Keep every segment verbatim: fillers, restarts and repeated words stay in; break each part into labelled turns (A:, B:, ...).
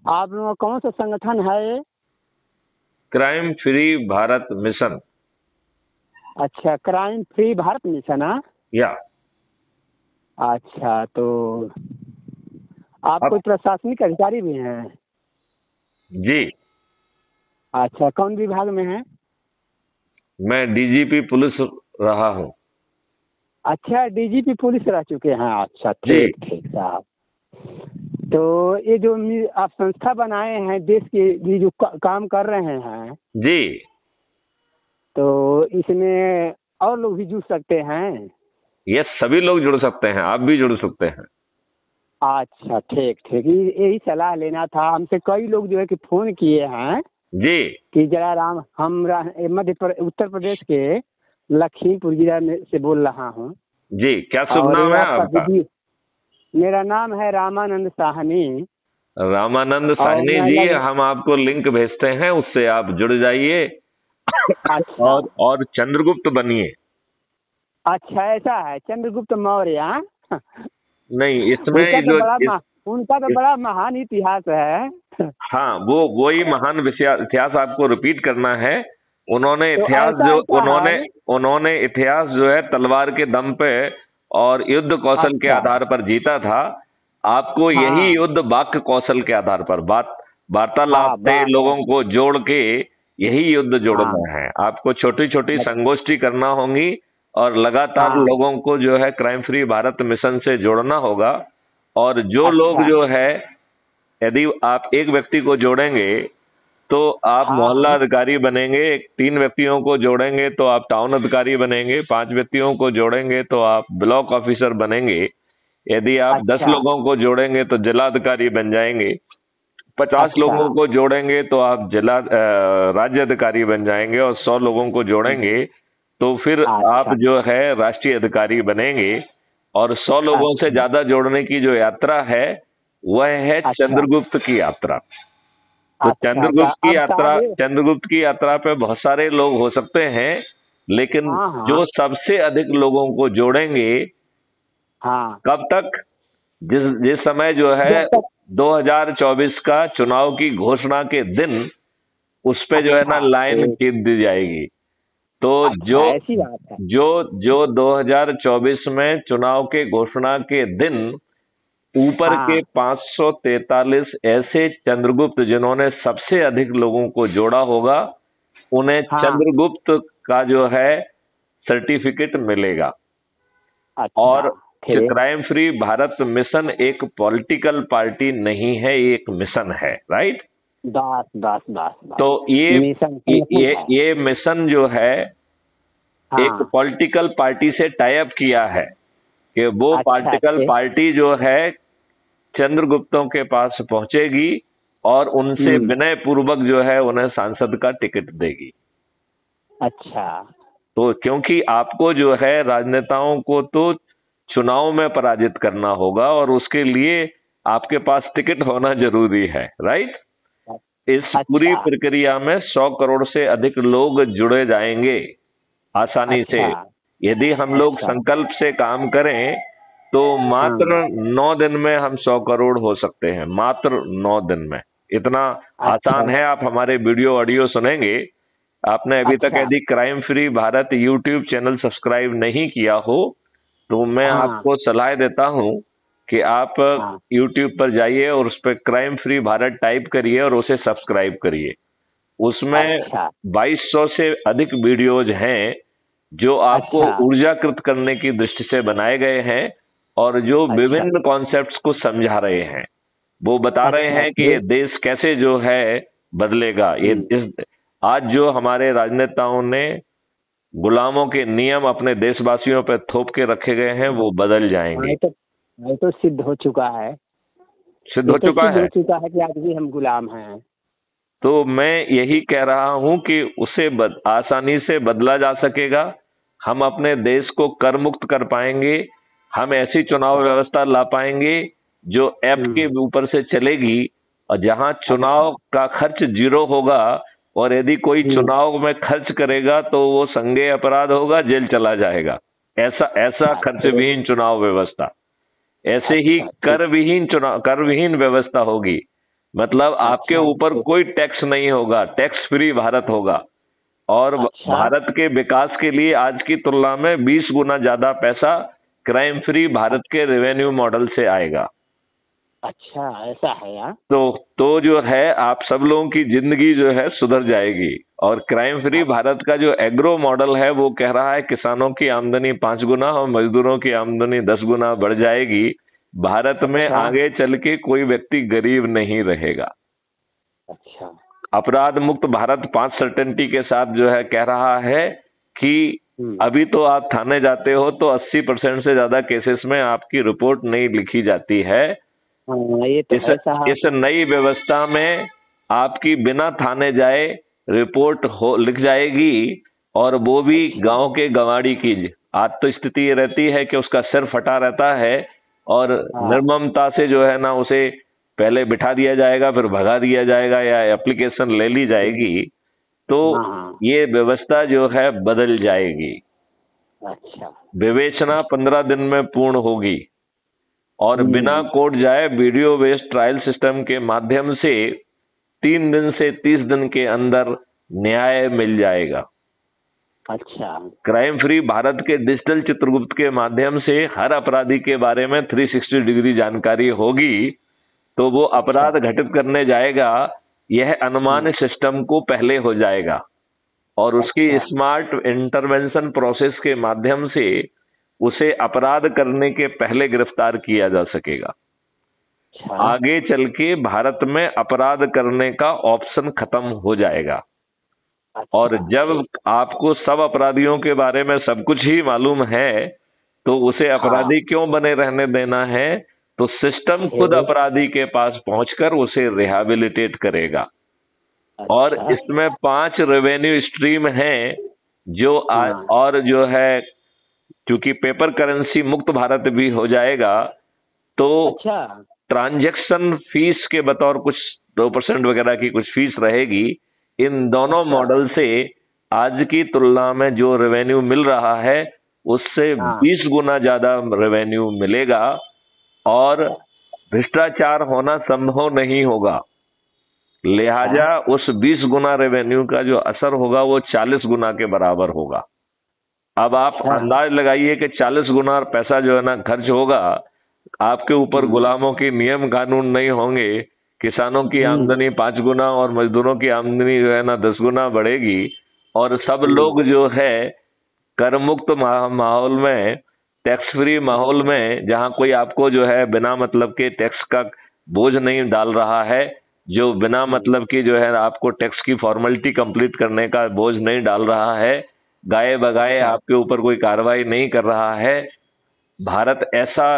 A: आप लोगों का कौन सा संगठन है ये?
B: Crime free Bharat mission.
A: अच्छा, क्राइम फ्री भारत मिशन। हाँ,
B: या
A: अच्छा, तो आप
B: अब
A: कोई प्रशासनिक अधिकारी भी हैं?
B: जी,
A: अच्छा, कौन विभाग में है?
B: मैं डीजीपी पुलिस रहा हूँ।
A: अच्छा, डीजीपी पुलिस रह चुके हैं। अच्छा,
B: जी
A: ठीक ठीक साहब। तो ये जो मी- आप संस्था बनाए हैं देश के लिए जो का, काम कर रहे हैं,
B: जी,
A: तो इसमें और लोग भी जुड़ सकते हैं?
B: ये सभी लोग जुड़ सकते हैं, आप भी जुड़ सकते हैं।
A: अच्छा, ठीक ठीक, ये- यही सलाह लेना था। हमसे कई लोग जो है कि फोन किए हैं
B: जी
A: कि जरा राम, हम रह- मध्य प्र- उत्तर प्रदेश के लखीमपुर जिला में से बोल रहा हूँ।
B: जी, क्या शुभ
A: और
B: नाम है
A: आपका
B: आपका?
A: दीदी, मेरा नाम है रामानंद साहनी।
B: रामानंद
A: और
B: साहनी
A: मैं
B: जी,
A: लग
B: हम आपको लिंक भेजते हैं, उससे आप जुड़ जाइए
A: अच्छा
B: और और चंद्रगुप्त बनिए।
A: अच्छा, ऐसा है, चंद्रगुप्त मौर्य। हाँ?
B: नहीं,
A: उनका
B: इसमें
A: तो
B: जो
A: बड़ा
B: इस,
A: मा- उनका तो
B: इस
A: बड़ा महान इतिहास है।
B: हाँ, वो वही महान विषय- इतिहास आपको रिपीट करना है। उन्होंने
A: तो
B: इतिहास
A: ऐसा
B: जो
A: ऐसा
B: उन्होंने
A: है।
B: उन्होंने इतिहास जो है तलवार के दम पे और युद्ध कौशल के
A: अच्छा,
B: आधार पर जीता था। आपको यही
A: हाँ
B: युद्ध वाक्य कौशल के आधार पर बात वार्तालाप
A: हाँ,
B: से
A: वाह
B: लोगों को जोड़ के यही युद्ध
A: हाँ,
B: जोड़ना है। आपको छोटी छोटी संगोष्ठी करना होगी और लगातार
A: हाँ,
B: लोगों को जो है क्राइम फ्री भारत मिशन से जोड़ना होगा। और जो लोग
A: अच्छा,
B: जो है, यदि आप एक व्यक्ति को जोड़ेंगे तो आप
A: हाँ
B: मोहल्ला
A: हाँ,
B: अधिकारी बनेंगे, तीन व्यक्तियों को जोड़ेंगे तो आप टाउन अधिकारी बनेंगे, पांच व्यक्तियों को जोड़ेंगे तो आप ब्लॉक ऑफिसर बनेंगे, यदि आप दस
A: अच्छा
B: लोगों को जोड़ेंगे तो जिला अधिकारी बन जाएंगे, पचास
A: अच्छा,
B: लोगों को जोड़ेंगे तो आप जिला अ, राज्य अधिकारी बन जाएंगे, और सौ लोगों को जोड़ेंगे तो फिर आप
A: अच्छा
B: जो है राष्ट्रीय अधिकारी बनेंगे। और सौ लोगों से
A: अच्छा
B: ज्यादा जोड़ने की जो यात्रा है वह है
A: अच्छा
B: चंद्रगुप्त की यात्रा। तो
A: अच्छा, तो
B: चंद्रगुप्त की
A: अब
B: यात्रा
A: साहब ये-
B: चंद्रगुप्त की यात्रा पे बहुत सारे लोग हो सकते हैं, लेकिन
A: हाँ हाँ
B: जो सबसे अधिक लोगों को जोड़ेंगे,
A: हाँ,
B: कब तक, जिस जिस समय जो है
A: जब तक।
B: दो हज़ार चौबीस का चुनाव की घोषणा के दिन उस पे जो है ना
A: अच्छा,
B: लाइन
A: ठीक,
B: खींच दी जाएगी। तो
A: अच्छा,
B: जो
A: ऐसी बात है।
B: जो जो दो हज़ार चौबीस में चुनाव के घोषणा के दिन ऊपर के
A: हाँ
B: पाँच सौ तैंतालीस ऐसे चंद्रगुप्त जिन्होंने सबसे अधिक लोगों को जोड़ा होगा, उन्हें
A: हाँ,
B: चंद्रगुप्त का जो है सर्टिफिकेट मिलेगा।
A: अच्छा,
B: और
A: ठीक,
B: क्राइम फ्री भारत मिशन एक पॉलिटिकल पार्टी नहीं है, ये एक मिशन है, राइट?
A: बस बस बस
B: तो
A: बस,
B: ये
A: मिशन
B: ये
A: संगठन
B: ये
A: है।
B: ये मिशन जो है एक
A: हाँ,
B: पॉलिटिकल पार्टी से टाई अप किया है कि वो
A: अच्छा,
B: पॉलिटिकल
A: ठीक,
B: पार्टी जो है चंद्रगुप्तों के पास पहुंचेगी और उनसे
A: हम्म,
B: विनय पूर्वक जो है उन्हें सांसद का टिकट देगी।
A: अच्छा,
B: तो क्योंकि आपको जो है राजनेताओं को तो चुनाव में पराजित करना होगा और उसके लिए आपके पास टिकट होना जरूरी है, राइट? इस पूरी
A: अच्छा,
B: प्रक्रिया में सौ करोड़ से अधिक लोग जुड़े जाएंगे आसानी से।
A: अच्छा,
B: यदि हम लोग
A: अच्छा,
B: संकल्प से काम करें तो
A: हाँ,
B: मात्र नौ दिन में हम सौ करोड़ हो सकते हैं, मात्र नौ दिन में। इतना आसान
A: अच्छा,
B: है। आप हमारे वीडियो ऑडियो सुनेंगे। आपने अभी तक
A: अच्छा,
B: यदि crime free Bharat YouTube channel subscribe नहीं किया हो तो मैं
A: हाँ
B: आपको सलाह देता हूं कि आप
A: हाँ,
B: यूट्यूब पर जाइए और उस पर क्राइम फ्री भारत टाइप करिए और उसे सब्सक्राइब करिए। उसमें
A: अच्छा,
B: बाईस सौ से अधिक वीडियोज हैं जो आपको
A: अच्छा,
B: ऊर्जाकृत करने की दृष्टि से बनाए गए हैं और जो
A: अच्छा,
B: विभिन्न कॉन्सेप्ट्स को समझा रहे हैं। वो बता रहे
A: अच्छा,
B: हैं कि ये
A: ठीक,
B: देश कैसे जो है बदलेगा। ये
A: हम्म,
B: इस आज जो हमारे राजनेताओं ने गुलामों के नियम अपने देशवासियों पर थोप के रखे गए हैं वो बदल
A: हाँ,
B: जाएंगे।
A: ये तो ये तो सिद्ध हो चुका है।
B: सिद्ध
A: ये
B: हो
A: तो
B: चुका
A: सिद्ध हो
B: है।
A: चुका है कि आज भी हम गुलाम हैं।
B: तो मैं यही कह रहा हूं कि उसे बद, आसानी से बदला जा सकेगा। हम अपने देश को कर मुक्त कर पाएंगे। हम ऐसी चुनाव
A: अच्छा,
B: व्यवस्था ला पाएंगे जो ऐप के
A: हम्म,
B: ऊपर से चलेगी और जहां चुनाव
A: अच्छा,
B: का खर्च जीरो होगा। और यदि कोई
A: हम्म,
B: चुनाव में खर्च करेगा तो वो संज्ञेय अपराध होगा, जेल चला जाएगा। ऐसा ऐसा
A: अच्छा,
B: खर्च
A: ठीक,
B: विहीन चुनाव व्यवस्था। ऐसे ही
A: अच्छा, ठीक,
B: कर विहीन चुनाव कर विहीन व्यवस्था होगी। मतलब आपके
A: अच्छा
B: ऊपर
A: तो-
B: कोई टैक्स नहीं होगा, टैक्स फ्री भारत होगा। और
A: अच्छा
B: भारत के विकास के लिए आज की तुलना में बीस गुना ज्यादा पैसा क्राइम फ्री भारत के रेवेन्यू मॉडल से आएगा।
A: अच्छा ऐसा है यार।
B: तो तो जो है आप सब लोगों की जिंदगी जो है सुधर जाएगी। और क्राइम फ्री भारत का जो एग्रो मॉडल है वो कह रहा है किसानों की आमदनी पांच गुना और मजदूरों की आमदनी दस गुना बढ़ जाएगी। भारत में
A: अच्छा
B: आगे चल के कोई व्यक्ति गरीब नहीं रहेगा।
A: अच्छा
B: अपराध मुक्त भारत पांच सर्टेनिटी के साथ जो है कह रहा है कि
A: हम्म
B: अभी तो आप थाने जाते हो तो अस्सी परसेंट से ज्यादा केसेस में आपकी रिपोर्ट नहीं लिखी जाती है।
A: हाँ ये तो
B: इस
A: है साहब।
B: इस नई व्यवस्था में आपकी बिना थाने जाए रिपोर्ट हो लिख जाएगी, और वो भी
A: अच्छा
B: गांव के गंवाड़ी की। आज तो स्थिति ये रहती है कि उसका सिर फटा रहता है और
A: हाँ
B: निर्ममता से जो है ना उसे पहले बिठा दिया जाएगा, फिर भगा दिया जाएगा या एप्लीकेशन ले ली जाएगी। तो
A: हाँ हाँ
B: ये व्यवस्था जो है बदल जाएगी।
A: अच्छा
B: विवेचना पंद्रह दिन में पूर्ण होगी और बिना
A: हम्म
B: कोर्ट जाए वीडियो बेस्ड ट्रायल सिस्टम के माध्यम से तीन दिन से तीस दिन के अंदर न्याय मिल जाएगा।
A: अच्छा
B: क्राइम फ्री भारत के डिजिटल चित्रगुप्त के माध्यम से हर अपराधी के बारे में तीन सौ साठ डिग्री जानकारी होगी। तो वो
A: अच्छा
B: अपराध घटित करने जाएगा, यह अनुमान
A: हम्म,
B: सिस्टम को पहले हो जाएगा और उसकी
A: अच्छा
B: स्मार्ट इंटरवेंशन प्रोसेस के माध्यम से उसे अपराध करने के पहले गिरफ्तार किया जा सकेगा।
A: अच्छा
B: आगे चल के भारत में अपराध करने का ऑप्शन खत्म हो जाएगा। और
A: अच्छा
B: जब आपको सब अपराधियों के बारे में सब कुछ ही मालूम है तो उसे
A: हाँ
B: अपराधी क्यों बने रहने देना है। तो सिस्टम खुद
A: फिर
B: अपराधी के पास पहुंचकर उसे रिहैबिलिटेट करेगा। और
A: अच्छा
B: इसमें पांच रेवेन्यू स्ट्रीम हैं जो आ,
A: हाँ
B: और जो है क्योंकि पेपर करेंसी मुक्त भारत भी हो जाएगा तो
A: अच्छा
B: ट्रांजैक्शन फीस के बतौर कुछ दो परसेंट वगैरह की कुछ फीस रहेगी। इन दोनों
A: अच्छा
B: मॉडल से आज की तुलना में जो रेवेन्यू मिल रहा है उससे
A: हाँ
B: बीस गुना ज्यादा रेवेन्यू मिलेगा और
A: अच्छा
B: भ्रष्टाचार होना संभव नहीं होगा।
A: अच्छा
B: लिहाजा उस बीस गुना रेवेन्यू का जो असर होगा वो चालीस गुना के बराबर होगा। अब आप
A: अच्छा
B: अंदाज लगाइए कि चालीस गुना पैसा जो है ना खर्च होगा। आपके ऊपर
A: हम्म
B: गुलामों के नियम कानून नहीं होंगे। किसानों की
A: हम्म
B: आमदनी पांच गुना और मजदूरों की आमदनी जो है ना दस गुना बढ़ेगी। और सब
A: हम्म
B: लोग जो है कर मुक्त मा- माहौल में, टैक्स फ्री माहौल में, जहां कोई आपको जो है बिना मतलब के टैक्स का बोझ नहीं डाल रहा है, जो बिना
A: हम्म,
B: मतलब की जो है आपको टैक्स की फॉर्मेलिटी कंप्लीट करने का बोझ नहीं डाल रहा है, गाए बगाए
A: अच्छा
B: आपके ऊपर कोई कार्रवाई नहीं कर रहा है। भारत ऐसा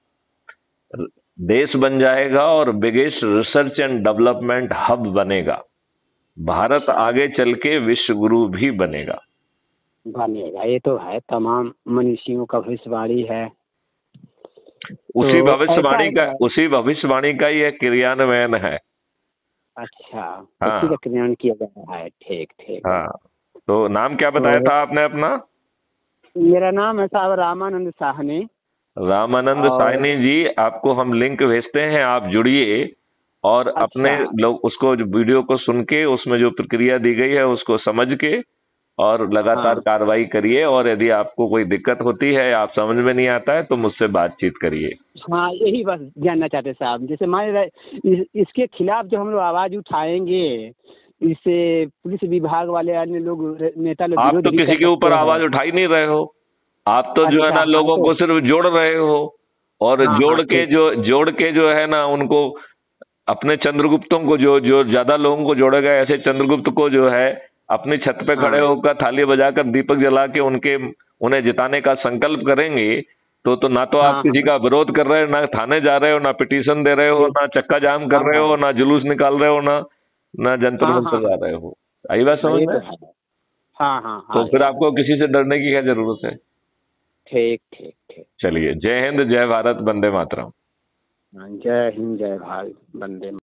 B: देश बन जाएगा और biggest research and development hub बनेगा। भारत
A: अच्छा
B: आगे चल के विश्व गुरु भी बनेगा।
A: बनेगा ये तो है, तमाम मनीषियों का भविष्यवाणी है।
B: उसी
A: तो ऐसा
B: भविष्यवाणी
A: है
B: का
A: क्या?
B: उसी भविष्यवाणी का यह क्रियान्वयन है।
A: अच्छा उसी
B: हाँ
A: का क्रियान्वयन किया जा रहा है। ठीक ठीक।
B: हाँ। तो नाम क्या बताया
A: तो
B: था आपने अपना?
A: मेरा नाम है साहब रामानंद साहनी।
B: रामानंद
A: और
B: साहनी जी, आपको हम लिंक भेजते हैं, आप जुड़िए और अपने
A: अच्छा
B: लोग उसको जो वीडियो को सुन के उसमें जो प्रक्रिया दी गई है उसको समझ के और लगातार
A: हाँ
B: कार्रवाई करिए। और यदि आपको कोई दिक्कत होती है, आप समझ में नहीं आता है, तो मुझसे बातचीत करिए।
A: हाँ यही बस जानना चाहते साहब, जैसे मान रहे इस, इसके खिलाफ जो हम लोग आवाज़ उठाएंगे, इससे पुलिस विभाग वाले अन्य लोग नेता लोग
B: आप
A: विरोध
B: तो
A: भी
B: किसी
A: कर
B: के
A: सकते
B: ऊपर
A: हैं।
B: आवाज उठा ही नहीं रहे हो। आप तो जो है
A: अच्छा
B: ना
A: हाँ
B: लोगों
A: तो
B: को सिर्फ जोड़ रहे हो और
A: हाँ हाँ
B: जोड़ के
A: ठीक।
B: जो जोड़ के जो है ना उनको अपने चंद्रगुप्तों को जो जो ज्यादा लोगों को जोड़ेगा, ऐसे चंद्रगुप्त को जो है अपनी छत पे खड़े
A: हाँ
B: होकर थाली बजाकर दीपक जला के उनके उन्हें जिताने का संकल्प करेंगे। तो तो ना तो आप
A: हाँ
B: किसी
A: हाँ
B: का विरोध कर रहे हो, ना थाने जा रहे हो, ना पिटीशन दे रहे हो,
A: ठीक।
B: ना चक्का जाम कर
A: हाँ
B: रहे
A: हाँ
B: हो, ना जुलूस निकाल रहे हो, ना ना जनता
A: हाँ
B: मंच
A: हाँ
B: जा
A: हाँ
B: रहे हो। आई बात
A: हाँ,
B: समझ
A: ये
B: में?
A: तो है। हाँ हाँ
B: तो
A: हाँ
B: फिर
A: गया।
B: आपको किसी से डरने की क्या जरूरत है?
A: ठीक ठीक ठीक।
B: चलिए, जय हिंद, जय भारत, वंदे मातरम।
A: हाँ, जय हिंद जय भारत, वंदे